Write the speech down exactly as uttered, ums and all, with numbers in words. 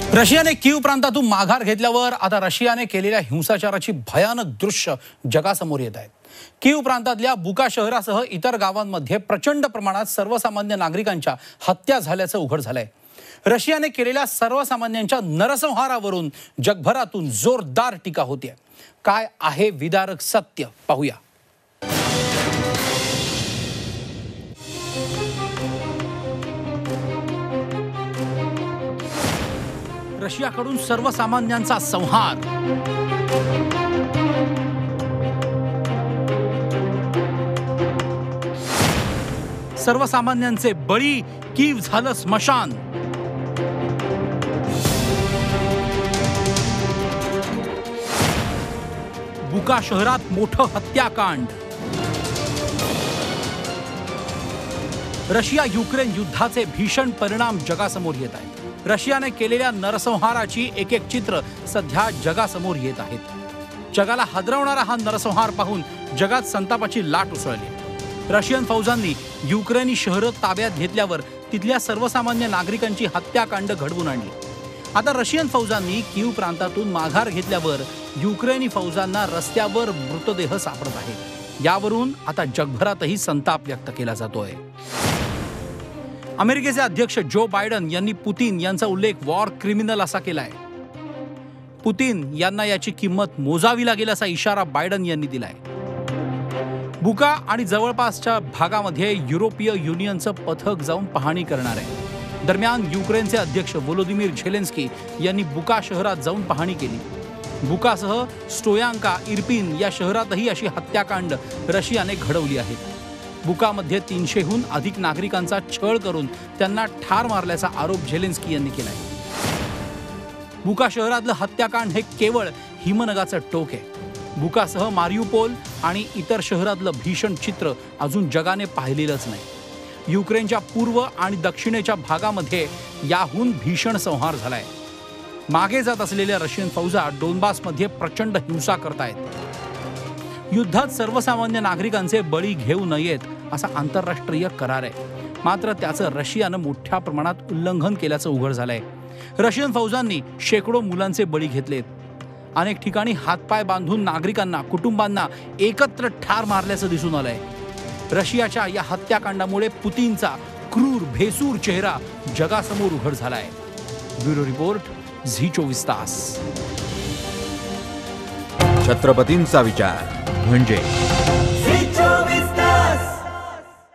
रशियाने कीव प्रांतातून माघार घेतल्यावर आता रशियाने केलेल्या हिंसाचाराची भयानक दृश्य जगासमोर येत आहेत। कीव प्रांतातल्या बुका शहरासह इतर गावांमध्ये प्रचंड प्रमाणात सर्वसामान्य नागरिकांच्या हत्या झाल्याचं उघड झालंय। रशियाने केलेल्या सर्वसामान्यांच्या नरसंहारावरून जगभरातून जोरदार टीका होतीये। काय आहे विदारक सत्य पाहूया। रशियाकडून सर्वसामान्यांचा संहार, सर्वसामान्यांचे बळी, कीव झालं स्मशान। बुका शहरात मोठं हत्याकांड। रशिया युक्रेन युद्धाचे भीषण परिणाम जगासमोर येत आहेत। रशियाने केलेल्या नरसंहाराची एक एक चित्र सध्या जगासमोर येत आहेत। जगाला हादरवणारा हा नरसंहार पाहून जगात संतापाची लाट उसळली। रशियन फौजांनी युक्रेनी शहरं ताब्यात घेतल्यावर तिथल्या सर्वसामान्य नागरिकांची हत्याकांड घडवून आणली। आता रशियन फौजांनी कीव प्रांतातून माघार घेतल्यावर युक्रेनी फौजांना रस्त्यावर मृतदेह सापडत आहेत। यावरून आता जगभरातही संताप व्यक्त केला जातोय। अमेरिकेचे अध्यक्ष जो बायडन यांनी पुतीन यांचा उल्लेख वॉर क्रिमिनल असा केलाय। पुतीन यांना याची किंमत मोजावी लागेल असा इशारा बायडन यांनी दिलाय। बुका आणि जवळपासच्या भागामध्ये युरोपीय युनियनचं पथक जाऊन पाहणी करणार आहे। दरम्यान युक्रेनचे अध्यक्ष व्लोदिमीर झेलेन्स्की यांनी बुका शहरात जाऊन पाहणी केली। बुकासह स्टोयांका, इर्पिन या शहरातही अशी हत्याकांड रशियाने घडवली आहेत। बुकामध्ये तीनशेहून अधिक नागरिकांचा छळ करून त्यांना ठार मारल्याचा आरोप झेलेन्स्की यांनी केलाय। बुका शहरातलं हत्याकांड हे केवळ हिमनगाचं टोक आहे। बुकासह मारियुपोल आणि इतर शहरातलं भीषण चित्र अजून जगाने पाहिलेलंच नाही। युक्रेनच्या पूर्व आणि दक्षिणेच्या भागामध्ये याहून भीषण संहार झालाय। मागे जात असलेल्या रशियन फौजा डोनबासमध्ये प्रचंड हिंसा करतायत। युद्धात सर्वसामान्य नागरिकांचे बळी घेऊ नयेत असा आंतरराष्ट्रीय करार आहे, मात्र त्याचं रशियानं मोठ्या प्रमाणात उल्लंघन केल्याचं उघड झालंय। रशियन फौजांनी शेकडो मुलांचे बळी घेतलेत। अनेक ठिकाणी हातपाय बांधून नागरिकांना, कुटुंबांना एकत्र ठार मारल्याचं दिसून आलंय। रशियाच्या या हत्याकांडामुळे पुतीनचा क्रूर भेसूर चेहरा जगासमोर उघड झालाय। ब्युरो रिपोर्ट, झी चोवीस तास। छत्रपतींचा विचार म्हणजे